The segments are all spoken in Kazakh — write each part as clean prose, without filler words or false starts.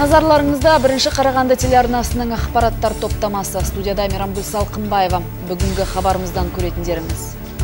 Назарларыңызда бірінші Қарағанды телеарнасының ақпараттар топтамасы. Студияда Мейрамгүл Салқынбаева. Бүгінгі хабарымыздан көретіндеріміз.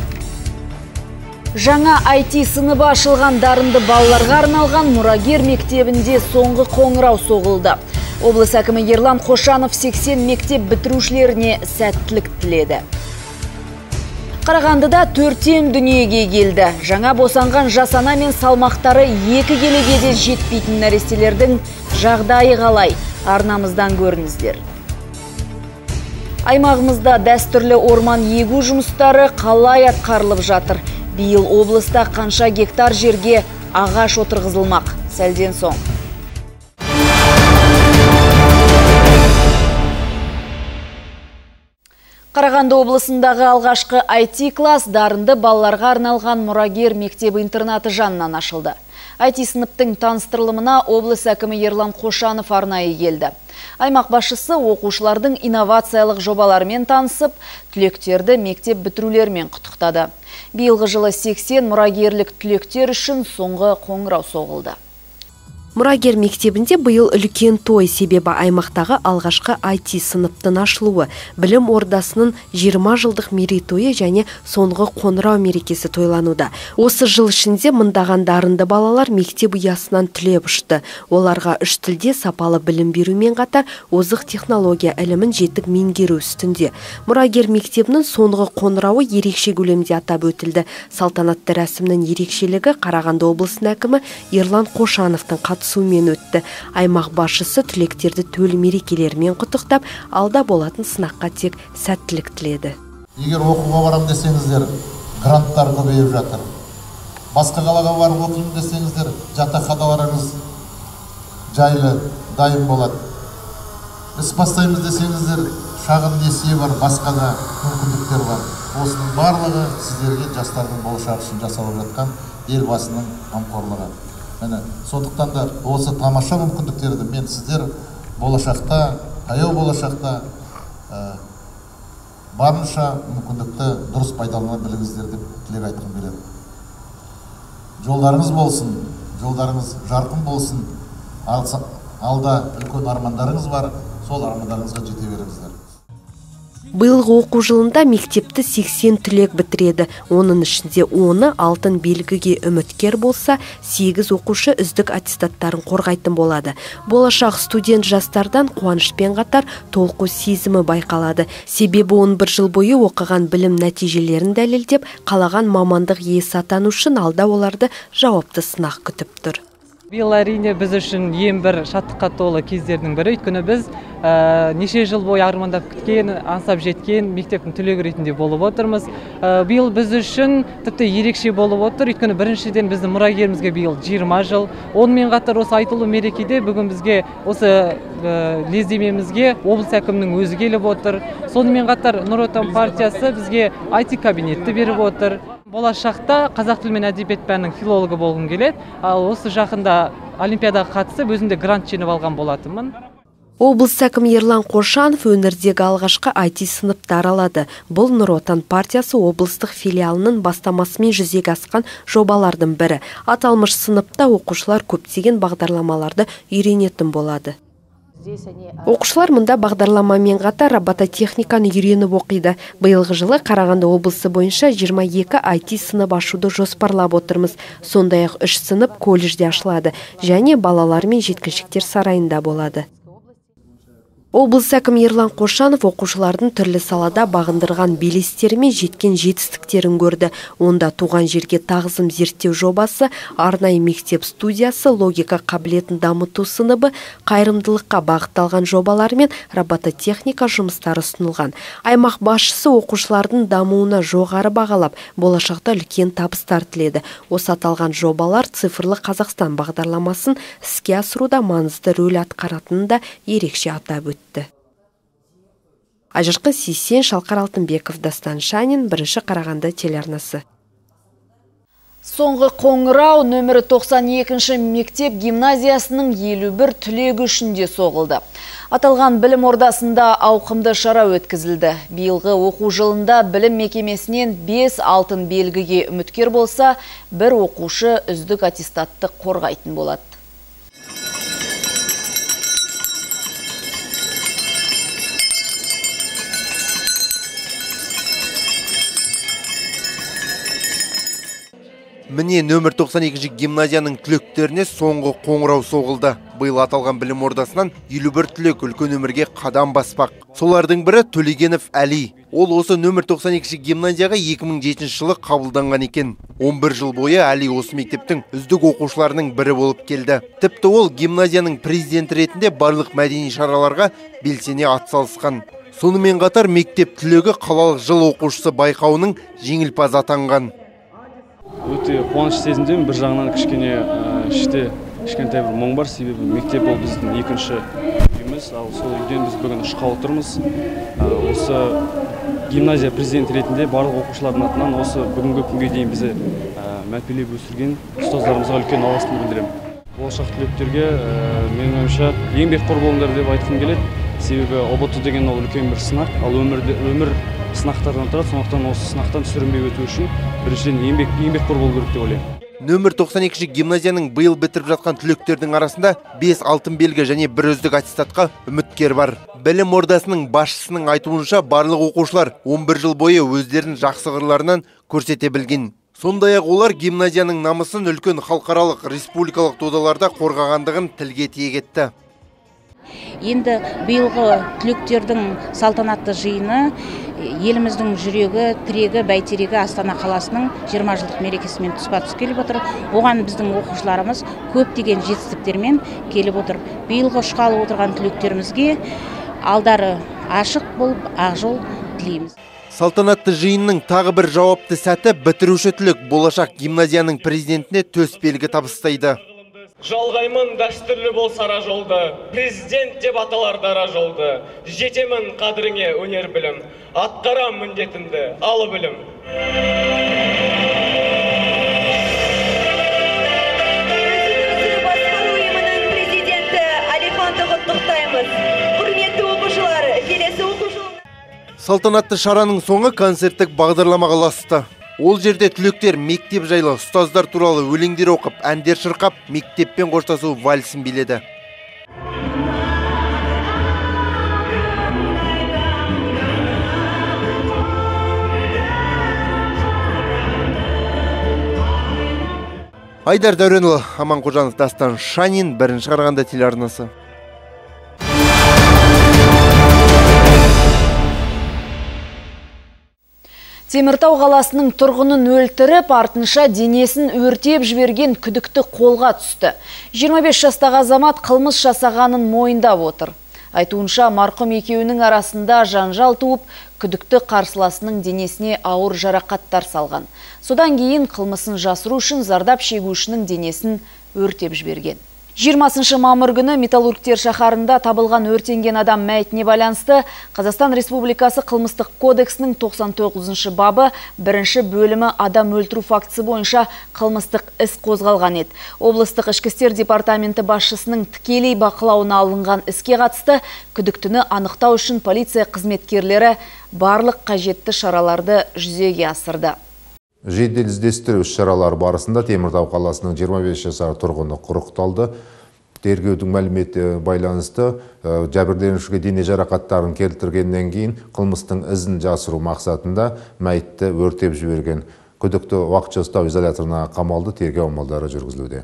Жаңа IT сыныбы ашылған дарынды балаларға арналған мұрагер мектебінде соңғы қоңырау соғылды. Облыс әкімі Ерлан Қошанов 80 мектеп бітірушілеріне сәттілік тіледі. Қарағандыда 4 дүниеге келді. Жаңа босанған жасана мен салмақтары 2 келіге де жетпейтін нәрестелердің жағдайы қалай? Арнамыздан көріңіздер. Аймағымызда дәстүрлі орман егу жұмыстары қалай атқарылып жатыр? Биыл облыста қанша гектар жерге ағаш отырғызылмақ? Сәлден соң. Қарағанды облысындағы алғашқы IT класс дарынды балаларға арналған мұрагер мектебі-интернаты жанынан ашылды. IT сыныптың таныстырылымына облыс әкімі Ерлан Қошанов арнайы келді. Аймақ басшысы оқушылардың инновациялық жобаларымен танысып, түлектерді мектеп бітірулермен құттықтады. Биылғы жылы 80 мұрагерлік түлектер үшін соңғы қоңырау соғылды. Мұрагер мектебінде биыл үлкен той, себебі аймақтағы алғашқы IT сыныптың ашылуы, білім ордасының 20 жылдық мерейтойы және соңғы қоңырау мерекесі тойлануда. Осы жыл ішінде мыңдаған дарынды балалар мектеп ұясынан түлеп ұшты. Оларға 3 тілде сапалы білім берумен қатар озық технология ілімін жетік меңгеру үстінде. Мұрагер мектебінің соңғы қоңырауы ерекше көлемде атап өтілді. Салтанатты рәсімнің ерекшелігі Қарағанды облысының әкімі Ерлан Қошановтың сумен өтті. Аймақ басшысы түлектерді төл мерекелермен құттықтап, алда болатын сынаққа тек сәттілік тіледі. Егер оқуға барам десеңіздер, гранттар көбейіп жатыр. Басқа қалаға барып оқимын десеңіздер, жатақханаларыңыз жайлы, дайын болады. Іс бастаймыз десеңіздер, шағын несие бар, басқа да мүмкіндіктер бар. Осының барлығы сіздерге жастардың болашағы үшін жасалып жатқан елбасының қамқорлығы. Сондықтан да осы тамаша мүмкіндіктерді мен сіздер болашақта, таяу болашақта барынша мүмкіндікті дұрыс пайдалана біліңіздер деп тілек айтқым келеді. Жолдарыңыз болсын, жолдарыңыз жарқын болсын. Алда үлкен армандарыңыз бар, сол армандарыңызға жете беріңіздер. Биылғы оқу жылында мектепті 80 түлек бітіреді. Оның ішінде 10-ы алтын белгіге үміткер болса, 8 оқушы үздік аттестаттарын қорғайтын болады. Болашақ студент жастардан қуанышпен қатар толқу сезімі байқалады. Себебі 11 жыл бойы оқыған білім нәтижелерін дәлелдеп, қалаған мамандық иесі атану үшін алда оларды жауапты сынақ күтіп тұр. Биыл әрине біз үшін ең бір шаттыққа толы кездердің бірі. Өйткені біз неше жыл бойы армандап күткен, аңсап жеткен мектептің түлегі ретінде болып отырмыз. Биыл біз үшін тіпті ерекше болып отыр. Өйткені біріншіден біздің мұрагерімізге биыл 20 жыл. Онымен қатар осы айтулы мерекеде бүгін бізге осы лездемемізге облыс әкімінің өзі келіп отыр. Сонымен қатар Нұр Отан партиясы бізге IT кабинетті беріп отыр. Болашақта қазақ тілі мен әдебиет пәнінің филологы болғым келеді. Ал осы жақында олимпиадаға қатысып, өзімде грант жеңіп алған болатынмын. Облыс әкімі Ерлан Қошанов өңірдегі алғашқы IT сыныпты аралады. Бұл Нұр Отан партиясы облыстық филиалының бастамасымен жүзеге асқан жобалардың бірі. Аталмыш сыныпта оқушылар көптеген бағдарламаларды үйренетін болады. Оқушылар мұнда бағдарламамен қатар робототехниканы үйреніп оқиды. Биылғы жылы Қарағанды облысы бойынша 22 IT сынып ашуды жоспарлап отырмыз. Сондай-ақ 3 сынып колледжде ашылады және балалар мен жеткіншектер сарайында болады. Облыс әкімі Ерлан Қошанов оқушылардың түрлі салада бағындырған белестері мен жеткен жетістіктерін көрді. Онда туған жерге тағзым зерттеу жобасы, арнайы мектеп студиясы, логика қабілетін дамыту сыныбы, қайырымдылыққа бағытталған жобалар мен робототехника жұмыстары ұсынылған. Аймақ басшысы оқушылардың дамуына жоғары бағалап, болашақта үлкен табыстар тіледі. Осы аталған жобалар цифрлы Қазақстан бағдарламасын іске асыруда маңызды рөл атқаратынын да ерекше атап өтті. Ажырқын Сейсен, Шалқар Алтынбеков, Дастан Шанин, бірінші Қарағанды телеарнасы. Соңғы қоңырау нөмірі 92-ші мектеп гимназиясының 51 түлегі үшінде соғылды. Аталған білім ордасында ауқымды шара өткізілді. Биылғы оқу жылында білім мекемесінен 5 алтын белгіге үміткер болса, бір оқушы үздік аттестатты қорғайтын болады. Міне нөмір 92 гимназияның түлектеріне соңғы қоңырау соғылды. Биыл аталған білім ордасынан 51 түлек үлкен өмірге қадам баспақ. Солардың бірі Төлегенов Әли. Ол осы нөмір 92 гимназияға 2007 жылы қабылданған екен. 11 жыл бойы Әли осы мектептің үздік оқушыларының бірі болып келді. Тіпті ол гимназияның президенті ретінде барлық мәдени шараларға белсене атсалысқан. Сонымен қатар мектеп түлегі қалалық жыл оқушысы байқауының жеңімпазы атанған. Өте қуаныш сезімдемін. Бір жағынан кішкентай бір мұң бар, себебі мектеп ол біздің екінші үйіміз, ал сол үйден біз бүгін ұшқалы тұрмыз. Осы гимназия президенті ретінде барлық оқушылардың атынан осы бүгінгі күнге дейін бізді мәпелеп өсірген ұстаздарымызға үлкен алғысымды білдіремін. Болашақ түлектерге менің ойымша еңбекқор болыңдар деп айтқым келеді. Себебі ұбт деген ол үлкен бір сынақ, ал өмір сынақтардан тұрады, сондықтан осы сынақтан сүрінбей өту үшін біріншіден еңбекқор болу керек деп ойлаймын. Нөмір 92 гимназияның биыл бітіріп жатқан түлектердің арасында 5 алтын белгі және 1 үздік аттестатқа үміткер бар. Білім ордасының басшысының айтуынша барлық оқушылар 11 жыл бойы өздерін жақсы қырларынан көрсете білген. Сондай-ақ олар гимназияның намысын үлкен халықаралық республикалық додаларда қорғағандығын тілге тиек етті. Енді биылғы түлектердің салтанатты жиыны еліміздің жүрегі, тірегі, бәйтерегі Астана қаласының 20 жылдық мерекесімен тұспа-тұс келіп отыр. Оған біздің оқушыларымыз көптеген жетістіктермен келіп отыр. Биылғы ұшқалы отырған түлектерімізге алдары ашық болып, ақ жол тілейміз. Салтанатты жиынның тағы бір жауапты сәті бітіруші түлек болашақ гимназияның президентіне төсбелгі табыстайды. Жалғаймын дәстүрлі бол сара жолды, президент деп аталар дара жолды. Жетемін қадіріңе өнер білім, атқарам міндетімді, алы білім. Өзімізді басқару ұйымының президенті Алиханды құттықтаймыз. Құрметті оқушылар, келесі оқушылар. Салтанатты шараның соңы концерттік бағдарламаға ұласты. Ол жерде түлектер мектеп жайлы ұстаздар туралы өлеңдер оқып, әндер шырқап, мектеппен қоштасу вальсін биледі. Айдар Дәуренұлы, Аман Қожанов, Дастан Шанин, бірінші Қарағанды телеарнасы. Теміртау қаласының тұрғынын өлтіріп, артынша денесін өртеп жіберген күдікті қолға түсті. 25 жастағы азамат қылмыс жасағанын мойындап отыр. Айтуынша марқұм екеуінің арасында жанжал туып, күдікті қарсыласының денесіне ауыр жарақаттар салған. Содан кейін қылмысын жасыру үшін зардап шегушінің денесін өртеп жіберген. 20 мамыр күні Металлургтер шаһарында табылған өртенген адам мәйітіне байланысты Қазақстан Республикасы қылмыстық кодексінің 99 бабы 1 бөлімі адам өлтіру фактісі бойынша қылмыстық іс қозғалған еді. Облыстық ішкі істер департаменті басшысының тікелей бақылауына алынған іске қатысты күдіктіні анықтау үшін полиция қызметкерлері барлық қажетті шараларды жүзеге асырды. Жедел іздестіру шаралары барысында Теміртау қаласының 25 жасар тұрғыны құрықталды. Тергеудің мәліметі байланысты жәбірленушіге дене жарақаттарын келтіргеннен кейін қылмыстың ізін жасыру мақсатында мәйітті өртеп жіберген. Күдікті уақытша ұстау изоляторына қамалды, тергеу амалдары жүргізілуде.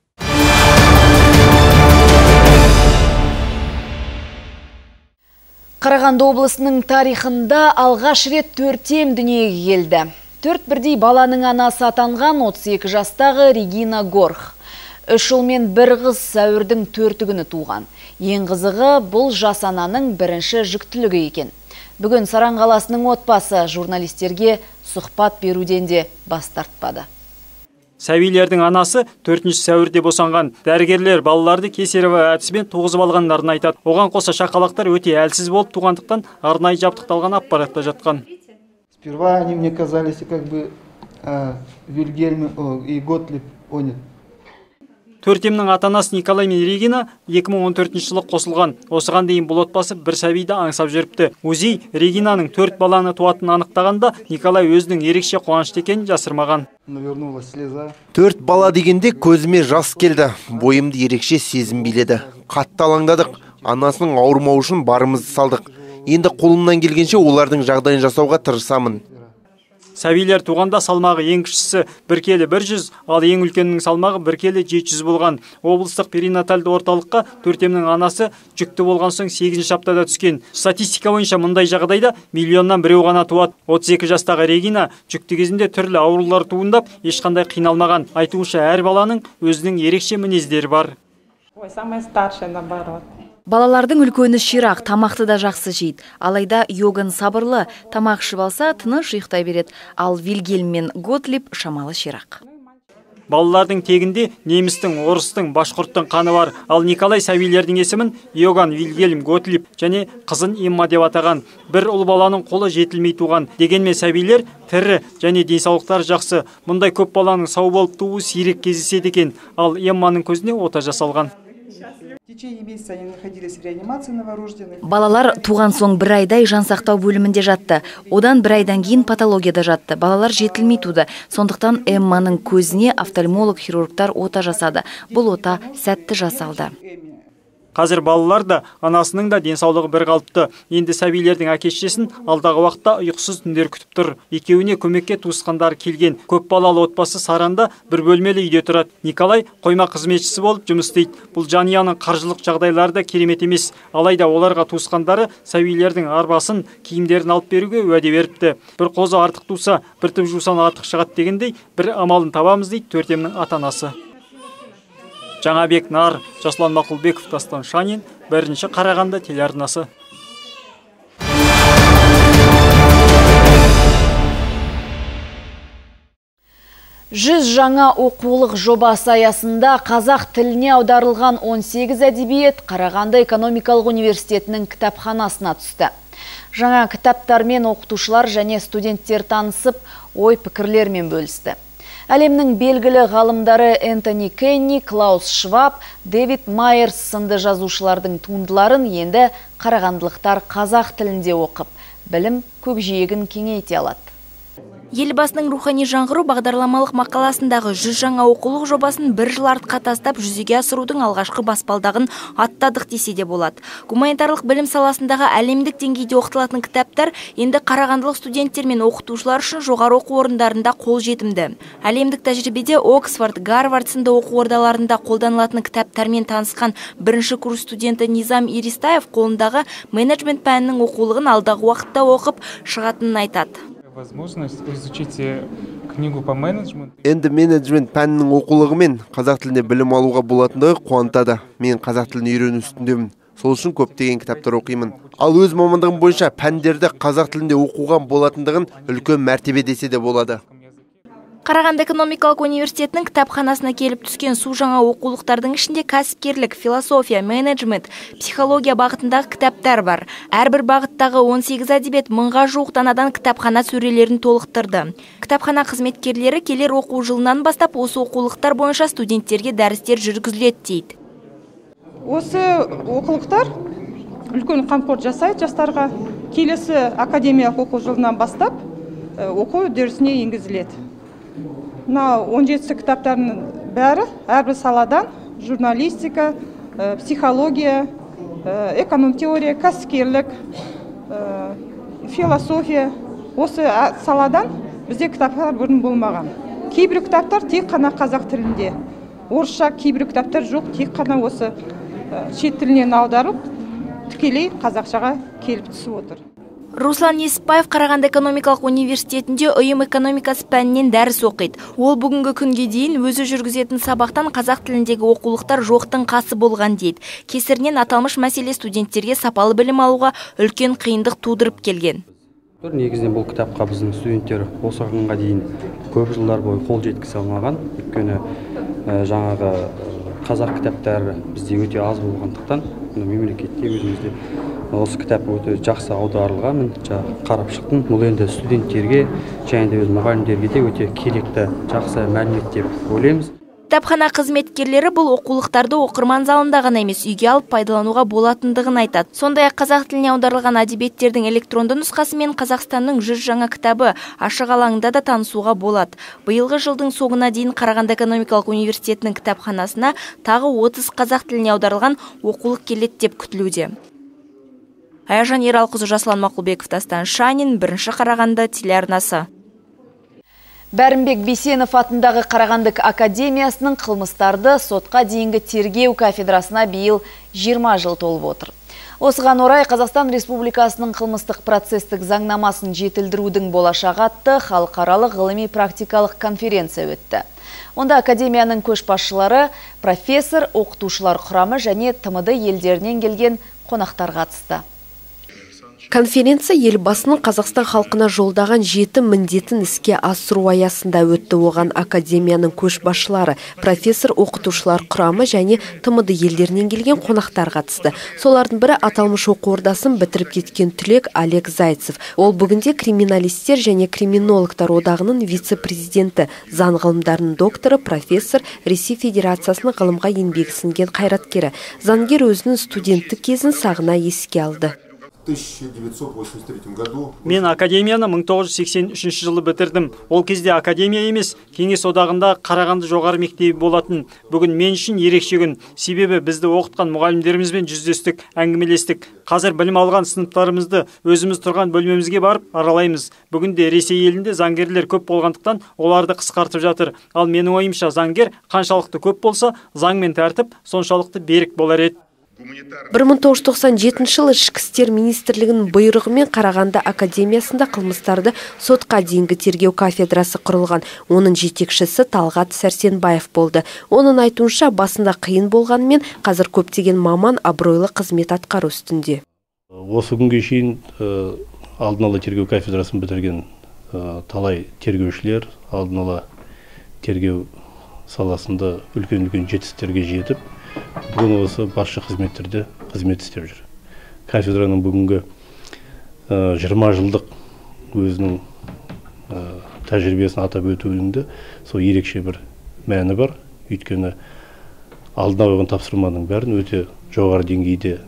Қарағанды облысының тарихында алғаш рет 4 дүниеге келді. 4 бірдей баланың анасы атанған 32 жастағы Регина Горх. 3 ұл мен 1 қыз сәуірдің 4 күні туған. Ең қызығы бұл жас ананың бірінші жүктілігі екен. Бүгін Саран қаласының отбасы журналистерге сұхбат беруден де бас тартпады. Сәбилердің анасы 4 сәуірде босанған. Дәрігерлер балаларды кесарево әдісімен туғызып алғандарын айтады. Оған қоса шақалақтар өте әлсіз болып туғандықтан арнайы жабдықталған аппаратта жатқан. Сперва они мне казались как бы Вильгельм и Готлиб понял. Төртемнің ата-анасы Николай мен Регина 2014 жылы қосылған. Осыған дейін бұл отбасы бір сәбиді аңсап жүріпті. УЗИ Регинаның 4 баланы туатынын анықтағанда Николай өзінің ерекше қуанышты екенін жасырмаған. 4 бала дегенде көзіме жас келді. Бойымды ерекше сезім биледі. Қатты алаңдадық. Анасының ауырмауы үшін барымызды салдық. Енді қолымнан келгенше олардың жағдайын жасауға тырысамын. Сәбилер туғанда салмағы ең кішісі 1 келі 100, ал ең үлкенінің салмағы 1 келі 700 болған. Облыстық перинатальды орталыққа төртемнің анасы жүкті болған соң 8-ші аптада түскен. Статистика бойынша мұндай жағдайда миллионнан біреу ғана туады. 32 жастағы Регина жүкті кезінде түрлі аурулар туындап, ешқандай қиналмаған. Айтуынша әр баланың өзінің ерекше мінездері бар. Самая старшая, наоборот. Балалардың үлкені ширақ, тамақты да жақсы жейді. Алайда Йоган сабырлы, тамақ ішіп алса, тыныш ұйықтай береді. Ал Вильгельм мен Готлиб шамалы ширақ. Балалардың тегінде немістің, орыстың, башқұрттың қаны бар. Ал Николай сәбилердің есімін Йоган, Вильгельм, Готлиб және қызын Эмма деп атаған. Бір ұл баланың қолы жетілмей туған. Дегенмен сәбилер тірі және денсаулықтары жақсы. Мұндай көп баланың сау болып туы сирек кездеседі екен. Ал Эмманың көзіне ота жасалған. Балалар туған соң 1 айдай жансақтау бөлімінде жатты. Одан 1 айдан кейін патологияда жатты. Балалар жетілмей туды. Сондықтан Эмманың көзіне офтальмолог хирургтар ота жасады. Бұл ота сәтті жасалды. Қазір балалар да, анасының да денсаулығы бір қалыпты. Енді сәбилердің әке-шешесін алдағы уақытта ұйқысыз түндер күтіп тұр. Екеуіне көмекке туысқандары келген. Көп балалы отбасы Саранда бір бөлмелі үйде тұрады. Николай қойма қызметшісі болып жұмыс істейді. Бұл жанұяның қаржылық жағдайлары да керемет емес. Алайда оларға туысқандары сәбилердің арбасын, киімдерін алып беруге уәде беріпті. Бір қозы артық туса, бір түп жусан артық шығады дегендей, бір амалын табамыз дейді төртемнің ата-анасы. Жаңабек Нар, Жасұлан Мақұлбеков, Дастан Шанин, 1-ші Қарағанды телеарнасы. Жүз жаңа оқулық жобасы аясында қазақ тіліне аударылған 18 әдебиет Қарағанды экономикалық университетінің кітапханасына түсті. Жаңа кітаптармен оқытушылар және студенттер танысып, ой пікірлермен бөлісті. Әлемнің белгілі ғалымдары Энтони Кенни, Клаус Шваб, Дэвид Майерс сынды жазушылардың туындыларын енді қарағандылықтар қазақ тілінде оқып, білім көкжиегін кеңейте алады. Елбасының рухани жаңғыру бағдарламалық мақаласындағы 100 жаңа оқулық жобасын 1 жыл артқа тастап жүзеге асырудың алғашқы баспалдағын аттадық десе де болады. Гуманитарлық білім саласындағы әлемдік деңгейде оқытылатын кітаптар енді қарағандылық студенттер мен оқытушылар үшін жоғары оқу орындарында қолжетімді. Әлемдік тәжірибеде Оксфорд, Гарвард сынды оқу ордаларында қолданылатын кітаптармен танысқан 1-ші курс студенті Низам Иристаев қолындағы менеджмент пәнінің оқулығын алдағы уақытта оқып шығатынын айтады. Возможность изучить книгу по менеджменту. Енді менеджмент пәнінің оқулығымен қазақ тілінде білім алуға болатындығы қуантады. Мен қазақ тілін үйрену үстіндемін. Сол үшін көптеген кітаптар оқимын. Ал өз мамандығым бойынша пәндерді қазақ тілінде оқуға болатындығын үлкен мәртебе десе де болады. Қарағанды экономикалық университетінің кітапханасына келіп түскен су жаңа оқулықтардың ішінде кәсіпкерлік, философия, менеджмент, психология бағытындағы кітаптар бар. Әрбір бағыттағы 18 әдебиет 1000-ға жуық данадан кітапхана сөрелерін толықтырды. Кітапхана қызметкерлері келер оқу жылынан бастап осы оқулықтар бойынша студенттерге дәрістер жүргізіледі дейді. Осы оқулықтар үлкен қамқор жасайды жастарға. Келесі академиялық оқу жылынан бастап оқу үдерісіне енгізіледі. 17 кітаптардың бәрі әрбір саладан журналистика, психология, эконом теория, кәсіпкерлік, философия. Осы саладан бізде кітаптар бұрын болмаған. Кейбір кітаптар тек қана қазақ тілінде. Орысша кейбір кітаптар жоқ, тек қана осы шет тілінен аударып, тікелей қазақшаға келіп түсіп отыр. Руслан Несіпбаев Қарағанды экономикалық университетінде ұйым экономикасы пәнінен дәріс оқиды. Ол бүгінгі күнге дейін өзі жүргізетін сабақтан қазақ тіліндегі оқулықтар жоқтың қасы болған дейді. Кесірінен аталмыш мәселе студенттерге сапалы білім алуға үлкен қиындық тудырып келген. Негізінен бұл кітапқа біздің студенттер осы күнге дейін көп жылдар бойы қол жеткізе алмаған. Өйткені жаңағы қазақ кітаптары бізде өте аз болғандықтан мемлекетте өзімізде осы кітап өте жақсы аударылған, қарап шықтым. Бұл енді студенттерге және де өз мұғалімдерге де өте керекті жақсы мәлімет деп ойлаймыз. Кітапхана қызметкерлері бұл оқулықтарды оқырман залында ғана емес, үйге алып пайдалануға болатындығын айтады. Сондай-ақ қазақ тіліне аударылған әдебиеттердің электронды нұсқасы мен Қазақстанның 100 жаңа кітабы ашық алаңында да танысуға болады. Биылғы жылдың соңына дейін Қарағанды экономикалық университетінің кітапханасына тағы 30 қазақ тіліне аударылған оқулық келеді деп күтілуде. Аяжан Ералқызы, Жасұлан Мақұлбеков, Дастан Шанин, 1-ші Қарағанды телеарнасы. Бәрімбек Бейсенов атындағы Қарағандық академиясының қылмыстарды сотқа дейінгі тергеу кафедрасына биыл 20 жыл толып отыр. Осыған орай Қазақстан Республикасының қылмыстық процестік заңнамасын жетілдірудің болашағы атты халықаралық ғылыми-практикалық конференция өтті. Онда академияның көшбасшылары, профессор, оқытушылар құрамы және ТМД елдерінен келген қонақтар қатысты. Конференция елбасының Қазақстан халқына жолдаған 7 міндетін іске асыру аясында өтті. Оған академияның көшбасшылары, профессор, оқытушылар құрамы және ТМД елдерінен келген қонақтар қатысты. Солардың бірі аталмыш оқу ордасын бітіріп кеткен түлек Олег Зайцев. Ол бүгінде криминалистер және криминологтар одағының вице-президенті, заң ғылымдарының докторы, профессор, Ресей Федерациясының ғылымға еңбегі сіңген қайраткері. Заңгер өзінің студенттік кезін сағына еске алды. 1983 году. Мен академияны 1983 жылы бітірдім. Ол кезде академия емес, Кеңес одағында Қарағанды жоғары мектебі болатын. Бүгін мен үшін ерекше күн. Себебі бізді оқытқан мұғалімдерімізбен жүздестік, әңгімелестік. Қазір білім алған сыныптарымызды өзіміз тұрған бөлмемізге барып аралаймыз. Бүгінде Ресей елінде заңгерлер көп болғандықтан оларды қысқартып жатыр. Ал менің ойымша заңгер қаншалықты көп болса, заң мен тәртіп соншалықты берік болар еді. 1997 жылы Ішкі істер министрлігінің бұйрығымен Қарағанды академиясында қылмыстарды сотқа дейінгі тергеу кафедрасы құрылған. Оның жетекшісі Талғат Сәрсенбаев болды. Оның айтуынша басында қиын болғанымен қазір көптеген маман абыройлы қызмет атқару үстінде. Осы күнге шейін алдын ала тергеу кафедрасын бітірген талай тергеушілер алдын ала тергеу саласында үлкен жетістіктерге жетіп, бүгін осы басшы қызметтерде қызмет істеп жүр. Кафедраның бүгінгі 20 жылдық өзінің тәжірибесін атап өтуінде сол ерекше бір мәні бар. Өйткені алдына қойған тапсырманың бәрін өте жоғары деңгейде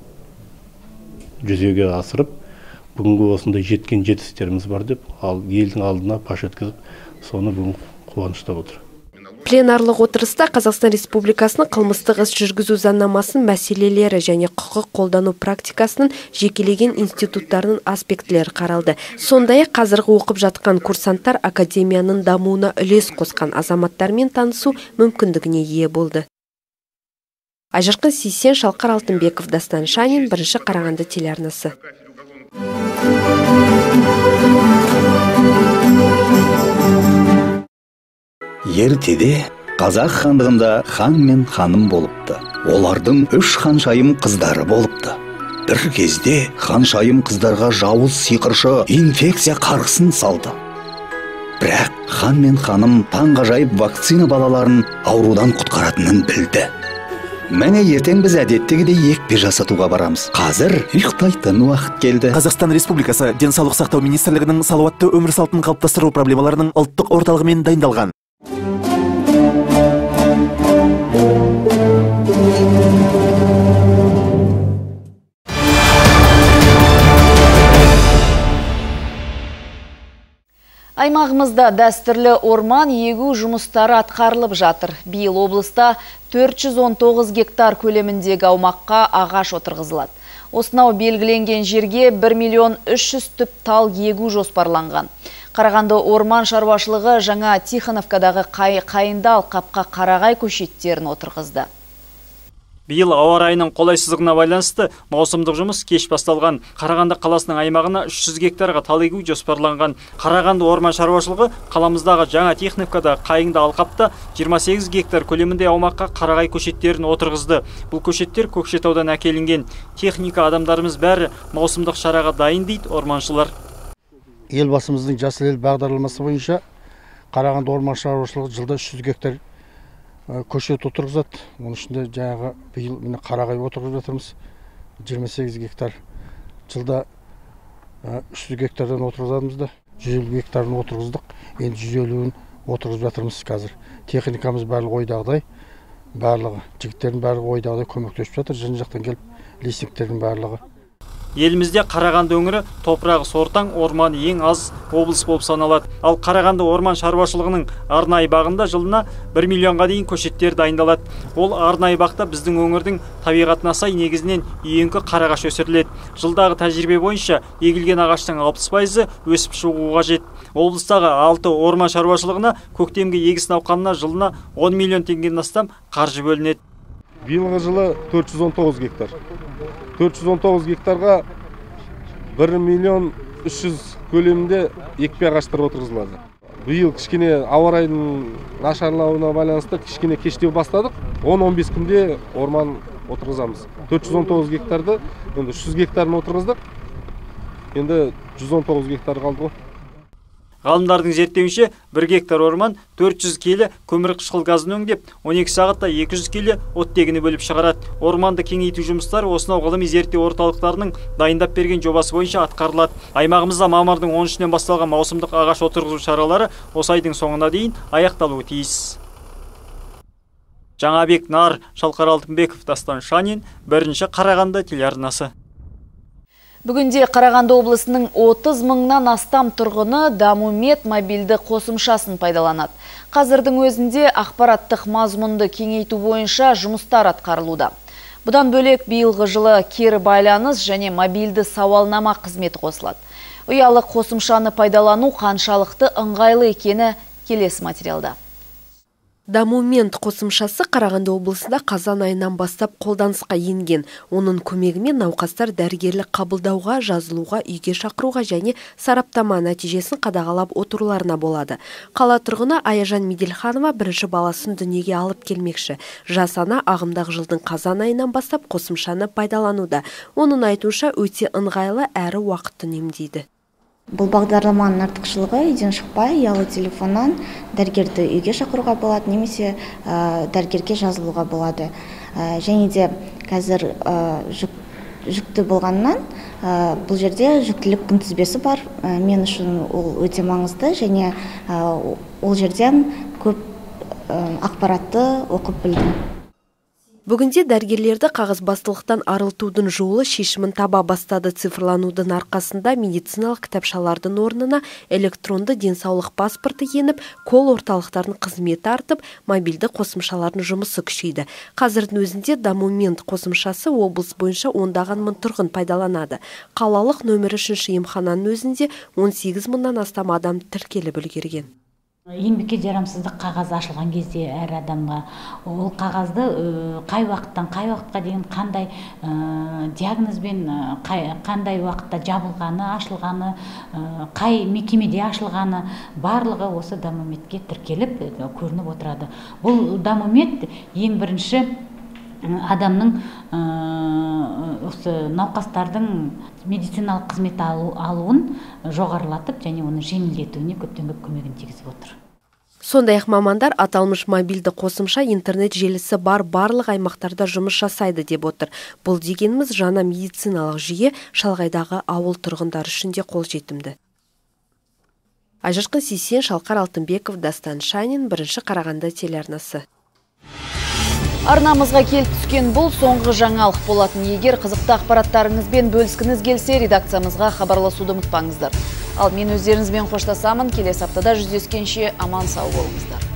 жүзеге асырып, бүгінгі осындай жеткен жетістіктеріміз бар деп, ал елдің алдына паш еткізіп, соны бүгін қуаныштап отыр. Пленарлық отырыста Қазақстан Республикасының қылмыстық іс жүргізу заңнамасын мәселелері және құқық қолдану практикасының жекелеген институттарының аспектілері қаралды. Сондай-ақ қазіргі оқып жатқан курсанттар академияның дамуына үлес қосқан азаматтармен танысу мүмкіндігіне ие болды. Айжарқын Сейсен, Шалқар Алтынбеков, Дастан Шанин, Бірінші Қарағанды телеарнасы. Ертеде қазақ хандығында хан мен ханым болыпты. Олардың 3 ханшайым қыздары болыпты. Бір кезде ханшайым қыздарға жауыз сиқыршы инфекция қарғысын салды. Бірақ хан мен ханым таңғажайып вакцина балаларын аурудан құтқаратынын білді. Мәне ертең біз әдеттегідей екпе жасатуға барамыз. Қазір ұйықтайтын уақыт келді. Қазақстан Республикасы Денсаулық сақтау министрлігінің салауатты өмір салтын қалыптастыру проблемаларының ұлттық орталығымен дайындалған. Аймағымызда дәстүрлі орман егу жұмыстары атқарылып жатыр. Биыл облыста 419 гектар көлеміндегі аумаққа ағаш отырғызылады. Осынау белгіленген жерге 1.300.000 түп тал егу жоспарланған. Қарағанды орман шаруашылығы жаңа Тихоновкадағы қайында алқапқа қарағай көшеттерін отырғызды. Биыл ауа райының қолайсыздығына байланысты маусымдық жұмыс кеш басталған. Қарағанды қаласының аймағына 300 гектарға тал егу жоспарланған. Қарағанды орман шаруашылығы қаламыздағы жаңа Тихоновкада қайыңды алқапта 28 гектар көлемінде аумаққа қарағай көшеттерін отырғызды. Бұл көшеттер Көкшетаудан әкелінген. Техника адамдарымыз бәрі маусымдық шараға дайын дейді орманшылар. Елбасымыздың жасыл ел бағдарламасы бойынша Қарағанды орман шаруашылығы жылда 300 гектар көшет отырғызады. Оның ішінде жаңағы биыл қарағай отырғызып жатырмыз. 28 гектар. Жылда 300 гектардан отырғызамызды. 150 гектарын отырғыздық. Енді 150-ін отырғызып жатырмыз қазір. Техникамыз барлығы ойдағыдай. Барлығы жігіттердің барлығы ойдағыдай көмектесіп жатыр. Жан жақтан келіп лесниктердің барлығы. Елімізде Қарағанды өңірі топырағы сортаң, орманы ең аз облыс болып саналады. Ал Қарағанды орман шаруашылығының арнайы бағында жылына 1 миллионға дейін көшеттер дайындалады. Ол арнайы бақта біздің өңірдің табиғатына сай негізінен үйеңкі қарағаш өсіріледі. Жылдағы тәжірибе бойынша егілген ағаштың 60% өсіп шығуға қажет. Облыстағы 6 орман шаруашылығына көктемгі егіс науқанына жылына 10 миллион теңгеден астам қаржы бөлінеді. Биылғы жылы 419 гектар. 419 гектарға 1 миллион 300 көлемінде екпе ағаштар отырғызылады. Биыл кішкене ауа райының нашарлауына байланысты кішкене кештеу бастадық. 10-15 күнде орман отырғызамыз. 419 гектарды, енді 300 гектарын отырғыздық. Енді 119 гектар қалды ғой. Ғалымдардың зерттеуінше 1 гектар орман 400 келі көмірқышқыл газын өңдеп, 12 сағатта 200 келі оттегіні бөліп шығарады. Орманды кеңейту жұмыстары осынау ғылыми зерттеу орталықтарының дайындап берген жобасы бойынша атқарылады. Аймағымызда мамырдың 13-нен басталған маусымдық ағаш отырғызу шаралары осы айдың соңына дейін аяқталуы тиіс. Жаңабек Нар, Шалқар Алтынбеков, Дастан Шанин, 1-ші Қарағанды телеарнасы. Бүгінде Қарағанды облысының 30 мыңнан астам тұрғыны Дамумет мобильді қосымшасын пайдаланады. Қазірдің өзінде ақпараттық мазмұнды кеңейту бойынша жұмыстар атқарылуда. Бұдан бөлек биылғы жылы кері байланыс және мобильді сауалнама қызметі қосылады. Ұялы қосымшаны пайдалану қаншалықты ыңғайлы екені келесі материалда. Дамумет қосымшасы Қарағанды облысында қазан айынан бастап қолданысқа енген. Оның көмегімен науқастар дәрігерлік қабылдауға, жазылуға, үйге шақыруға және сараптама нәтижесін қадағалап отыруларына болады. Қала тұрғыны Аяжан Меделханова 1-ші баласын дүниеге алып келмекші. Жас ана ағымдағы жылдың қазан айынан бастап қосымшаны пайдалануда. Оның айтуынша өте ыңғайлы әрі уақытты үнемдейді. Бұл бағдарламаның артықшылығы үйден шықпай, ұялы телефоннан дәрігерді үйге шақыруға болады, немесе дәрігерге жазылуға болады. Және де қазір жүкті болғаннан бұл жерде жүктілік күнтізбесі бар. Мен үшін ол өте маңызды, және ол жерден көп ақпаратты оқып білдім. Бүгінде дәрігерлерді қағазбастылықтан арылтудың жолы шешімін таба бастады. Цифрланудың арқасында медициналық кітапшалардың орнына электронды денсаулық паспорты еніп, кол орталықтардың қызметі артып, мобильді қосымшалардың жұмысы күшейді. Қазірдің өзінде Дамумет қосымшасы облыс бойынша 10-даған мың тұрғын пайдаланады. Қалалық нөмір 3-ші емхананың өзінде 18 мыңнан астам адам тіркеліп үлгерген. Еңбекке жарамсыздық қағаз ашылған кезде әр адамға ол қағазды қай уақыттан қай уақытқа дейін қандай диагнозбен қандай уақытта жабылғаны, ашылғаны, қай мекемеде ашылғаны барлығы осы Дамуметке тіркеліп көрініп отырады. Бұл Дамумет ең бірінші адамның осы науқастардың медициналық қызмет алуын жоғарылатып және оны жеңілдетуіне көптен көп көмегін тигізіп отыр. Сондай-ақ мамандар аталмыш мобильді қосымша интернет желісі бар барлық аймақтарда жұмыс жасайды деп отыр. Бұл дегеніміз жаңа медициналық жүйе шалғайдағы ауыл тұрғындар үшін де қолжетімді. Айжарқын Сейсен, Шалқар Алтынбеков, Дастан Шанин, 1-ші Қарағанды телеарнасы. Арнамызға келіп түскен бұл соңғы жаңалық болатын. Егер қызықты ақпараттарыңызбен бөліскіңіз келсе, редакциямызға хабарласуды ұмытпаңыздар. Ал мен өздеріңізбен қоштасамын. Келесі аптада жүздескенше аман сау болыңыздар.